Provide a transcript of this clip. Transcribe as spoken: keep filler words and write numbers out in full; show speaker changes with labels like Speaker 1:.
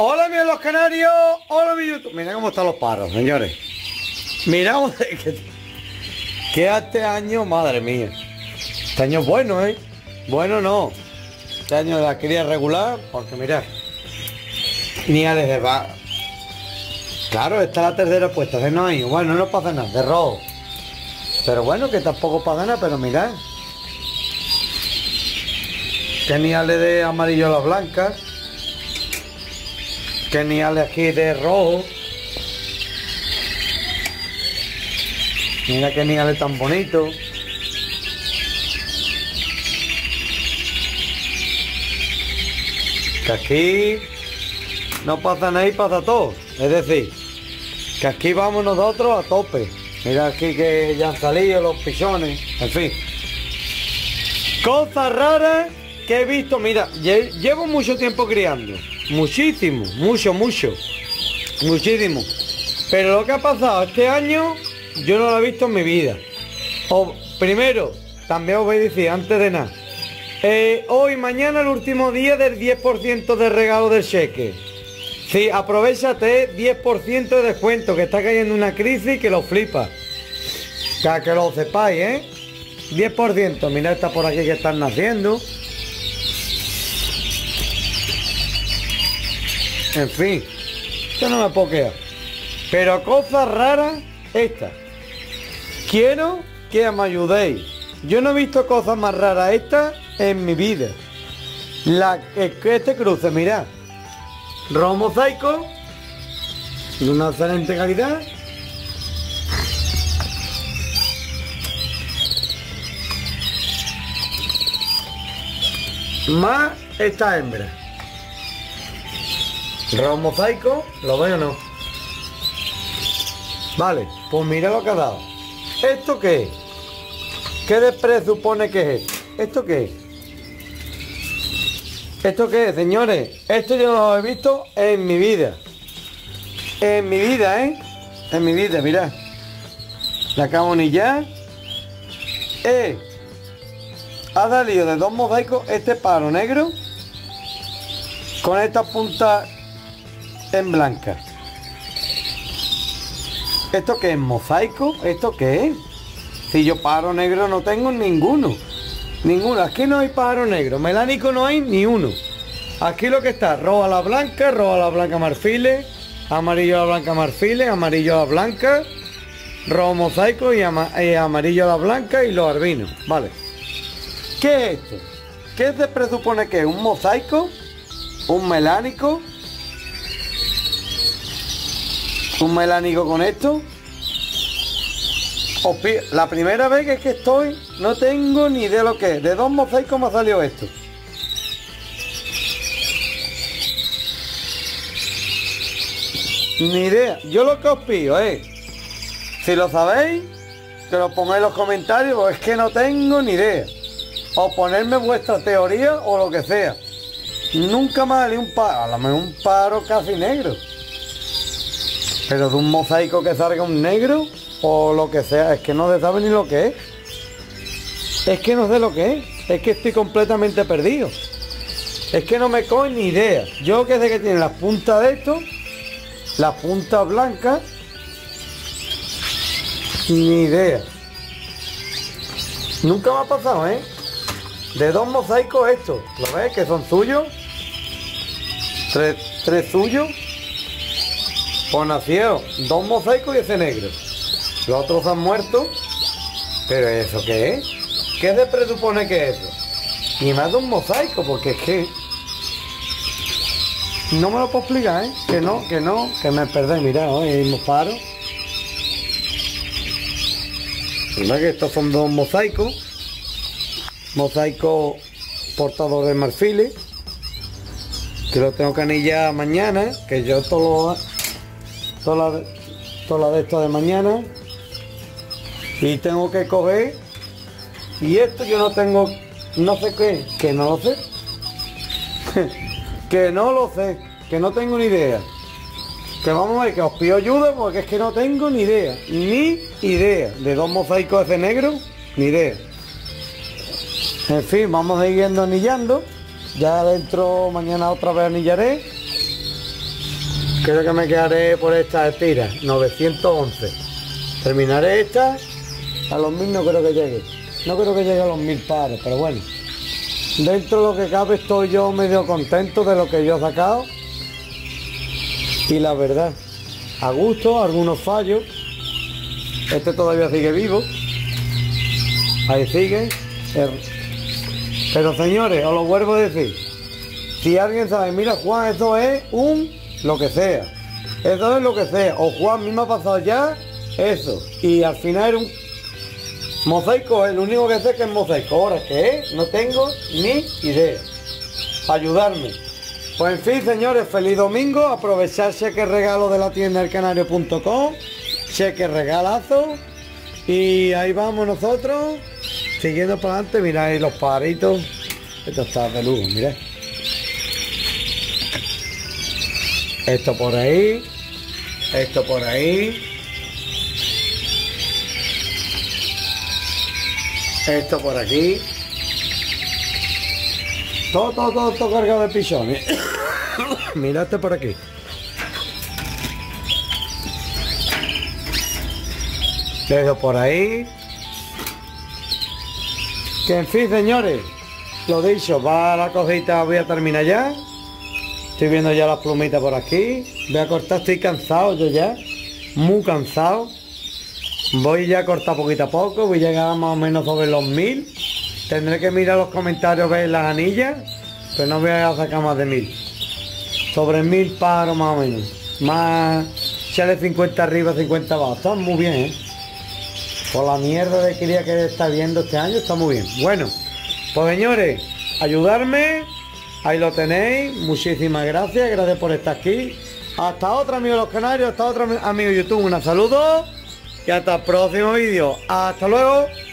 Speaker 1: Hola, mis los canarios. Hola, mi YouTube. Mira cómo están los paros, señores. Mira cómo... que, que este año, madre mía. Este año es bueno, ¿eh? Bueno, no. Este año la quería regular, porque mirad. Ni a desde va. Claro, esta es la tercera puesta de no hay. Bueno, no pasa nada, de rojo. Pero bueno, que tampoco pasa nada, pero mirad. Que ni ale de amarillo a la blanca. Que ni ale aquí de rojo. Mira que ni ale tan bonito. Que aquí no pasa nada y pasa todo. Es decir, que aquí vamos nosotros a tope. Mira aquí que ya han salido los pichones. En fin. Cosas raras que he visto. Mira, llevo mucho tiempo criando. Muchísimo, mucho, mucho. Muchísimo. Pero lo que ha pasado este año, yo no lo he visto en mi vida. O, primero, también os voy a decir, antes de nada. Eh, hoy, mañana, el último día del diez por ciento de regalo del cheque. Sí, aprovechate, diez por ciento de descuento, que está cayendo una crisis que lo flipa. Ya que lo sepáis, ¿eh? diez por ciento, mirad esta por aquí que están naciendo. En fin, yo no me puedo quedar. Pero cosas raras, esta. Quiero que me ayudéis. Yo no he visto cosas más raras estas en mi vida. La, este cruce, mirad. Rojo mosaico. De una excelente calidad. Más esta hembra. Rojo mosaico, ¿lo veo o no? Vale, pues mira lo que ha dado. ¿Esto qué es? ¿Qué de presupone que es esto? ¿Esto qué es? ¿Esto qué es, señores? Esto yo no lo he visto en mi vida. En mi vida, ¿eh? En mi vida, mirad. La cabonilla. Eh. Ha salido de dos mosaicos este paro negro. Con esta punta en blanca. ¿Esto qué es? ¿Mosaico? ¿Esto qué es? Si yo pájaro negro no tengo ninguno. Ninguno. Aquí no hay pájaro negro. Melánico no hay ni uno. Aquí lo que está, rojo a la blanca, rojo a la blanca marfiles, amarillo a la blanca marfiles, amarillo a la blanca, rojo mosaico y, ama y amarillo a la blanca y los albinos. Vale. ¿Qué es esto? ¿Qué se presupone que es? ¿Un mosaico? ¿Un melánico? ¿Un melánico con esto? La primera vez que, es que estoy, no tengo ni idea de lo que es. De dos mosaicos me ha salido esto. Ni idea. Yo lo que os pido es, si lo sabéis, que lo pongáis en los comentarios, porque es que no tengo ni idea. O ponerme vuestra teoría o lo que sea. Nunca me ha salido un paro, a lo mejor un paro casi negro. Pero de un mosaico que salga un negro o lo que sea, es que no se sabe ni lo que es. Es que no sé lo que es. Es que estoy completamente perdido. Es que no me coge ni idea. Yo que sé que tiene las puntas de esto, las puntas blancas, ni idea. Nunca me ha pasado, ¿eh? De dos mosaicos estos, ¿lo ves? Que son suyos. Tres, tres suyos. Pues nacieron dos mosaicos y ese negro. Los otros han muerto. ¿Pero eso qué es? ¿Qué se presupone que es eso? Y más de un mosaico, porque es que... No me lo puedo explicar, ¿eh? Que no, que no, que me perdí. Mirad, hoy me paro. Mira que estos son dos mosaicos. Mosaico portador de marfiles. Que lo tengo que anillar mañana. Que yo todo lo... Toda la, toda la de esto de mañana. Y tengo que coger. Y esto yo no tengo. No sé qué. Que no lo sé. Que no lo sé. Que no tengo ni idea. Que vamos a ver, que os pido ayuda porque es que no tengo ni idea. Ni idea. De dos mosaicos ese negro. Ni idea. En fin, vamos a ir yendo anillando. Ya dentro, mañana otra vez anillaré. Creo que me quedaré por esta tira, novecientos once. Terminaré esta, a los mil no creo que llegue. No creo que llegue a los mil pares, pero bueno. Dentro de lo que cabe estoy yo medio contento de lo que yo he sacado. Y la verdad, a gusto, algunos fallos. Este todavía sigue vivo. Ahí sigue. Pero señores, os lo vuelvo a decir. Si alguien sabe, mira Juan, eso es un lo que sea. Eso es lo que sea. O Juan, a mí me ha pasado ya eso. Y al final era un mosaico, el único que sé que es mosaico. Ahora, ¿qué es? No tengo ni idea. Ayudarme. Pues en fin, señores, feliz domingo. Aprovechar cheque regalo de la tienda el canario punto com. Cheque regalazo. Y ahí vamos nosotros. Siguiendo para adelante. Mirad ahí los pajaritos. Esto está de lujo, mirad. Esto por ahí. Esto por ahí. Esto por aquí. Todo, todo, todo, todo cargado de pichones. Mira este por aquí. Dejo por ahí. Que en fin, señores. Lo dicho, va la cosita, voy a terminar ya. Estoy viendo ya las plumitas por aquí. Voy a cortar, estoy cansado yo ya. Muy cansado. Voy ya a cortar poquito a poco. Voy a llegar más o menos sobre los mil. Tendré que mirar los comentarios, ver las anillas. Pero no voy a sacar más de mil. Sobre mil paros más o menos. Más... Echarle cincuenta arriba, cincuenta abajo. Está muy bien, ¿eh? Por la mierda de cría que está viendo este año, está muy bien. Bueno, pues señores, ayudarme. Ahí lo tenéis. Muchísimas gracias. Gracias por estar aquí. Hasta otra, amigos los canarios. Hasta otro, amigo YouTube. Un saludo. Y hasta el próximo vídeo. Hasta luego.